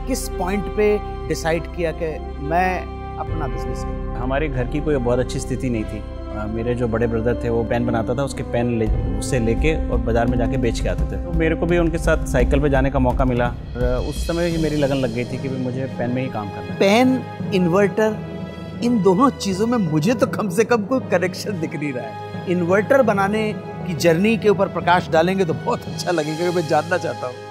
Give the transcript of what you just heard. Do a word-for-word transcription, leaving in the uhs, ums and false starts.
किस पॉइंट पे डिसाइड किया कि मैं अपना बिजनेस करूँ? हमारे घर की कोई बहुत अच्छी स्थिति नहीं थी। मेरे जो बड़े ब्रदर थे वो पेन बनाता था, उसके पेन ले उससे लेके और बाज़ार में जाके बेच के आते थे। तो मेरे को भी उनके साथ साइकिल पे जाने का मौका मिला। उस समय ही मेरी लगन लग गई थी कि मुझे पेन में ही काम करना है। पेन, इन्वर्टर, इन दोनों चीज़ों में मुझे तो कम से कम कोई कनेक्शन दिख नहीं रहा है। इन्वर्टर बनाने की जर्नी के ऊपर प्रकाश डालेंगे तो बहुत अच्छा लगेगा, मैं जानना चाहता हूँ।